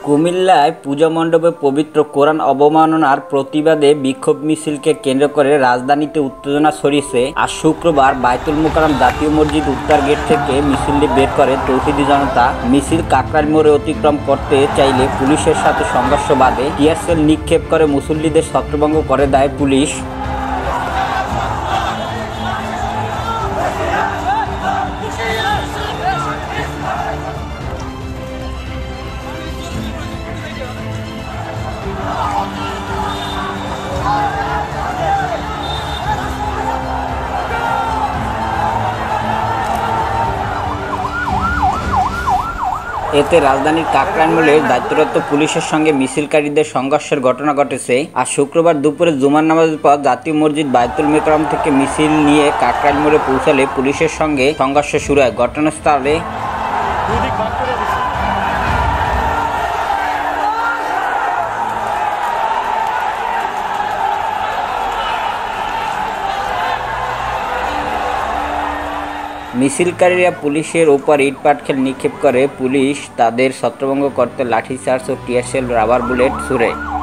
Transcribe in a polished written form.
কুমিল্লায় পূজা মণ্ডপে পবিত্র কোরআন অবমাননার প্রতিবাদে বিক্ষোভ মিছিলকে কেন্দ্র করে রাজধানীতে উত্তেজনা ছড়িয়েছে। আজ শুক্রবার বায়তুল মোকাররম জাতীয় মসজিদ উত্তর গেট থেকে মিছিলটি বের করে তৌহিদি জনতা। মিছিল কাকরাইল মোড়ে অতিক্রম করতে চাইলে পুলিশের সাথে সংঘর্ষ বাধে। টিয়ার সেল নিক্ষেপ করে মুসল্লিদের ছত্রভঙ্গ করে দেয় পুলিশ। এতে রাজধানীর কাকরাইল মোড়ে দায়িত্বরত পুলিশের সঙ্গে মিছিলকারীদের সংঘর্ষের ঘটনা ঘটেছে। আর শুক্রবার দুপুরে জুমার নামাজের পর জাতীয় মসজিদ বায়তুল মোকাররম থেকে মিছিল নিয়ে কাকরাইল মোড়ে পৌঁছালে পুলিশের সঙ্গে সংঘর্ষ শুরু হয়। ঘটনাস্থলে মিছিলকারীরা পুলিশের ওপর ইট পাটকেল নিক্ষেপ করে। পুলিশ তাদের ছত্রভঙ্গ করতে লাঠিচার্জ ও টিয়ার সেল, রাবার বুলেট ছুড়ে।